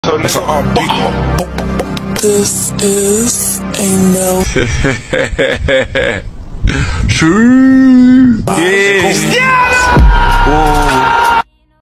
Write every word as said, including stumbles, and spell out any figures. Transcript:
So that's an R beat. This is a no. True. Yeah.